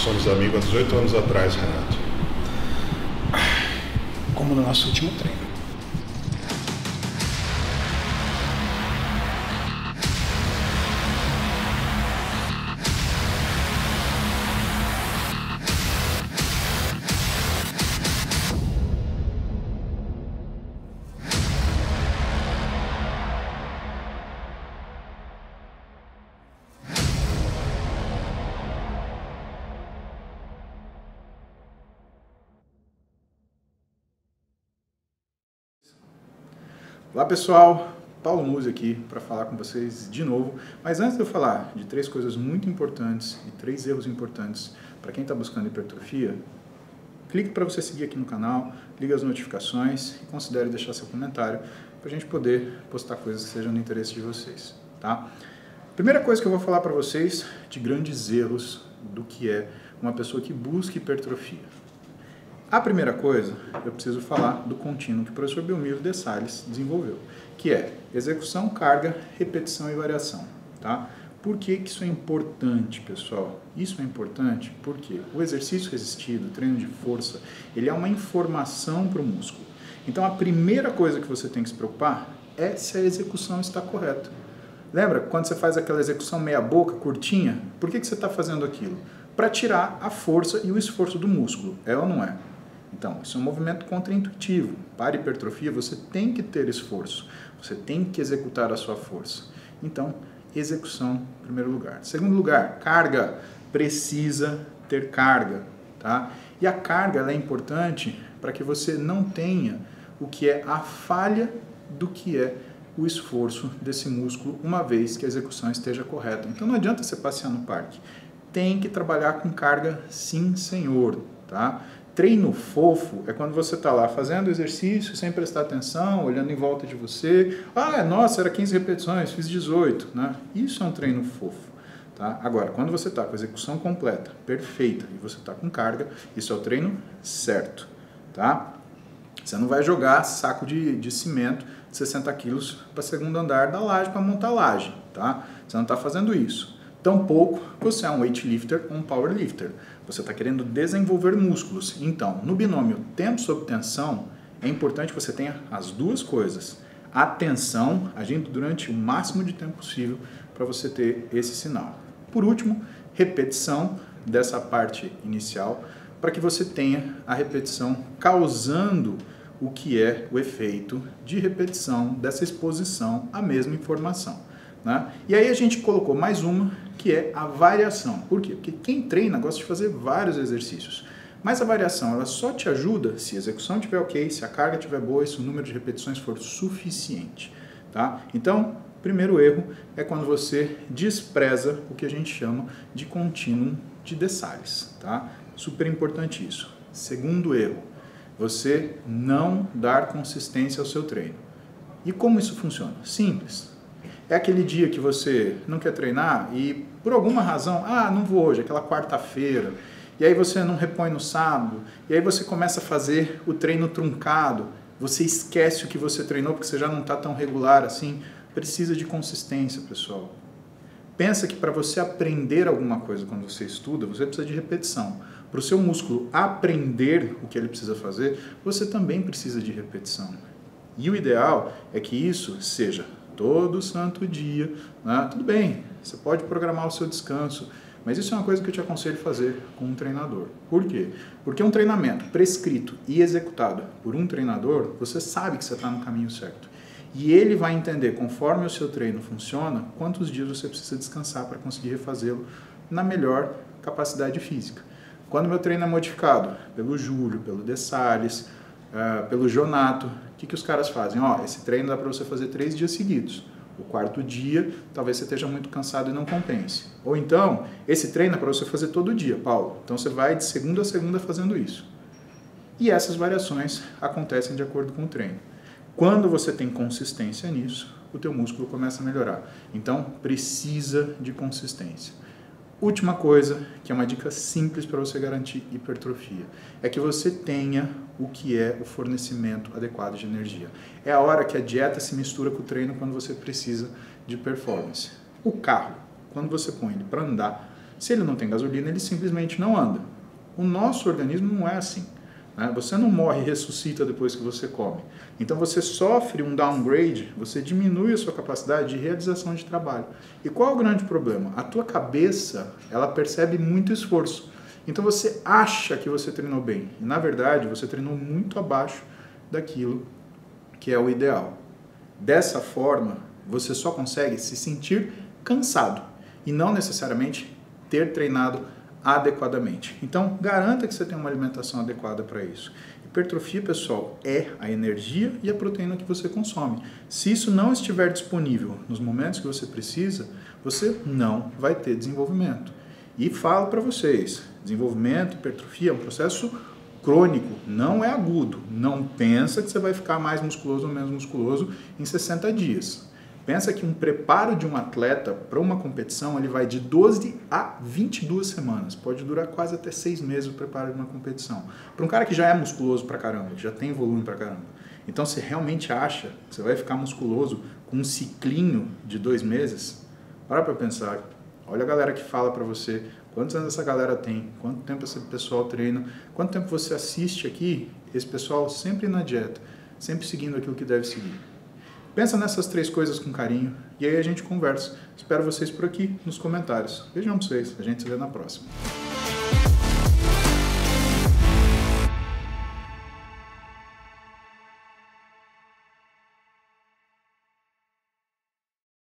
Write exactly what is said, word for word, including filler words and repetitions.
somos amigos há dezoito anos atrás, Renato. Como no nosso último treino. Olá pessoal, Paulo Musi aqui para falar com vocês de novo, mas antes de eu falar de três coisas muito importantes e três erros importantes para quem está buscando hipertrofia, clique para você seguir aqui no canal, ligue as notificações e considere deixar seu comentário para a gente poder postar coisas que sejam do interesse de vocês, tá? Primeira coisa que eu vou falar para vocês de grandes erros do que é uma pessoa que busca hipertrofia. A primeira coisa, eu preciso falar do contínuo que o professor Belmiro de Sales desenvolveu, que é execução, carga, repetição e variação, tá? Por que que isso é importante, pessoal? Isso é importante porque o exercício resistido, o treino de força, ele é uma informação para o músculo. Então, a primeira coisa que você tem que se preocupar é se a execução está correta. Lembra quando você faz aquela execução meia boca, curtinha? Por que que você está fazendo aquilo? Para tirar a força e o esforço do músculo, é ou não é? Então, isso é um movimento contraintuitivo. Para a hipertrofia, você tem que ter esforço, você tem que executar a sua força. Então, execução em primeiro lugar. Segundo lugar, carga. Precisa ter carga, tá? E a carga ela é importante para que você não tenha o que é a falha do que é o esforço desse músculo, uma vez que a execução esteja correta. Então, não adianta você passear no parque. Tem que trabalhar com carga, sim, senhor, tá? Treino fofo é quando você está lá fazendo exercício sem prestar atenção, olhando em volta de você. Ah, nossa, era quinze repetições, fiz dezoito. Né? Isso é um treino fofo. Tá? Agora, quando você está com a execução completa, perfeita, e você está com carga, isso é o treino certo. Tá? Você não vai jogar saco de, de cimento de sessenta quilos para o segundo andar da laje para montar a laje. Tá? Você não está fazendo isso. Tampouco você é um weightlifter ou um powerlifter. Você está querendo desenvolver músculos. Então, no binômio tempo sob tensão, é importante que você tenha as duas coisas. A tensão agindo durante o máximo de tempo possível para você ter esse sinal. Por último, repetição dessa parte inicial para que você tenha a repetição causando o que é o efeito de repetição dessa exposição à mesma informação. Né? E aí a gente colocou mais uma, que é a variação. Por quê? Porque quem treina gosta de fazer vários exercícios. Mas a variação ela só te ajuda se a execução estiver ok, se a carga estiver boa e se o número de repetições for suficiente. Tá? Então, primeiro erro é quando você despreza o que a gente chama de contínuo de de Sales. Tá? Super importante isso. Segundo erro, você não dar consistência ao seu treino. E como isso funciona? Simples. É aquele dia que você não quer treinar e, por alguma razão, ah, não vou hoje, aquela quarta-feira, e aí você não repõe no sábado, e aí você começa a fazer o treino truncado, você esquece o que você treinou porque você já não está tão regular assim. Precisa de consistência, pessoal. Pensa que para você aprender alguma coisa quando você estuda, você precisa de repetição. Para o seu músculo aprender o que ele precisa fazer, você também precisa de repetição. E o ideal é que isso seja todo santo dia, né? Tudo bem, você pode programar o seu descanso, mas isso é uma coisa que eu te aconselho a fazer com um treinador. Por quê? Porque um treinamento prescrito e executado por um treinador, você sabe que você está no caminho certo. E ele vai entender, conforme o seu treino funciona, quantos dias você precisa descansar para conseguir refazê-lo na melhor capacidade física. Quando meu treino é modificado pelo Júlio, pelo de Sales, uh, pelo Jonato, o que, que os caras fazem? Ó, esse treino dá para você fazer três dias seguidos. O quarto dia, talvez você esteja muito cansado e não compense. Ou então, esse treino é para você fazer todo dia, Paulo. Então você vai de segunda a segunda fazendo isso. E essas variações acontecem de acordo com o treino. Quando você tem consistência nisso, o teu músculo começa a melhorar. Então, precisa de consistência. Última coisa, que é uma dica simples para você garantir hipertrofia, é que você tenha o que é o fornecimento adequado de energia. É a hora que a dieta se mistura com o treino quando você precisa de performance. O carro, quando você põe ele para andar, Se ele não tem gasolina, ele simplesmente não anda. O nosso organismo não é assim. Né? Você não morre e ressuscita depois que você come. Então você sofre um downgrade, você diminui a sua capacidade de realização de trabalho. E qual é o grande problema? A tua cabeça, ela percebe muito esforço. Então você acha que você treinou bem. E na verdade, você treinou muito abaixo daquilo que é o ideal. Dessa forma, você só consegue se sentir cansado e não necessariamente ter treinado adequadamente. Então, garanta que você tem uma alimentação adequada para isso. Hipertrofia, pessoal, é a energia e a proteína que você consome. Se isso não estiver disponível nos momentos que você precisa, você não vai ter desenvolvimento. E falo para vocês, desenvolvimento, hipertrofia é um processo crônico, não é agudo. Não pensa que você vai ficar mais musculoso ou menos musculoso em sessenta dias. Pensa que um preparo de um atleta para uma competição ele vai de doze a vinte e duas semanas. Pode durar quase até seis meses o preparo de uma competição. Para um cara que já é musculoso pra caramba, que já tem volume pra caramba. Então, você realmente acha que você vai ficar musculoso com um ciclinho de dois meses? Para para pensar. Olha a galera que fala para você quantos anos essa galera tem, quanto tempo esse pessoal treina, quanto tempo você assiste aqui, esse pessoal sempre na dieta, sempre seguindo aquilo que deve seguir. Pensa nessas três coisas com carinho e aí a gente conversa. Espero vocês por aqui nos comentários. Beijão pra vocês, a gente se vê na próxima.